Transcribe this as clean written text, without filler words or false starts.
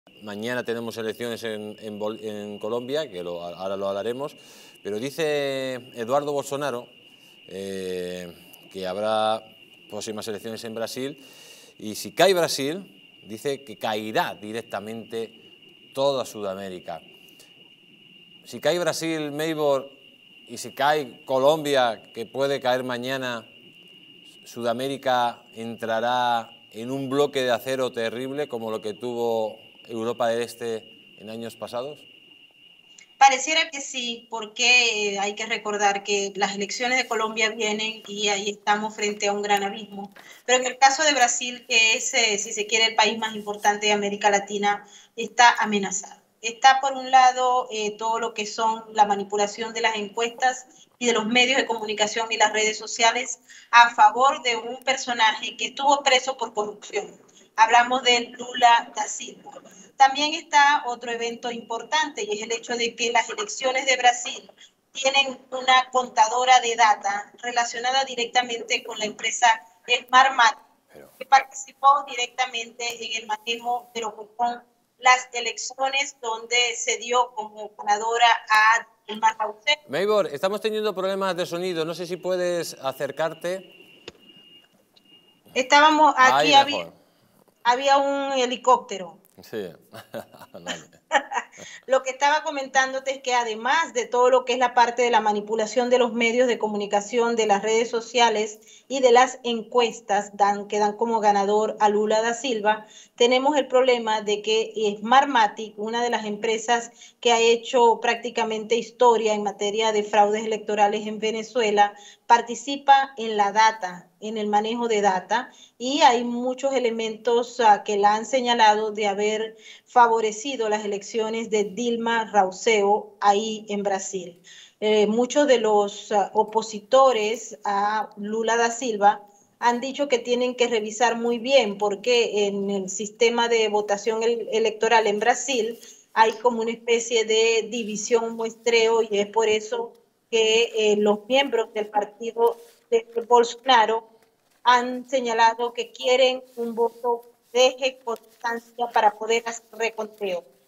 Mañana tenemos elecciones en Colombia, que ahora lo hablaremos, pero dice Eduardo Bolsonaro que habrá próximas elecciones en Brasil, y si cae Brasil, dice que caerá directamente toda Sudamérica. Si cae Brasil, Meibor, y si cae Colombia, que puede caer mañana, Sudamérica entrará en un bloque de acero terrible como lo que tuvo Europa del Este en años pasados. Pareciera que sí, porque hay que recordar que las elecciones de Colombia vienen y ahí estamos frente a un gran abismo. Pero en el caso de Brasil, que es, si se quiere, el país más importante de América Latina, está amenazado. Está, por un lado, todo lo que son la manipulación de las encuestas y de los medios de comunicación y las redes sociales a favor de un personaje que estuvo preso por corrupción. Hablamos de Lula da Silva. También está otro evento importante y es el hecho de que las elecciones de Brasil tienen una contadora de data relacionada directamente con la empresa Smartmatic, que participó directamente en el manejo de lo que son las elecciones, donde se dio como ganadora a Dilma Rousseff. Meibor, estamos teniendo problemas de sonido, no sé si puedes acercarte. Estábamos Ahí aquí, mejor. había un helicóptero. Sí. Vale. Lo que estaba comentándote es que además de todo lo que es la parte de la manipulación de los medios de comunicación, de las redes sociales y de las encuestas que dan como ganador a Lula da Silva, tenemos el problema de que Smartmatic, una de las empresas que ha hecho prácticamente historia en materia de fraudes electorales en Venezuela, participa en la data, en el manejo de data, y hay muchos elementos que la han señalado de haber favorecido las elecciones de Dilma Rousseff ahí en Brasil. Muchos de los opositores a Lula da Silva han dicho que tienen que revisar muy bien porque en el sistema de votación electoral en Brasil hay como una especie de división muestreo, y es por eso que los miembros del partido de Bolsonaro han señalado que quieren un voto de constancia para poder hacer reconteo.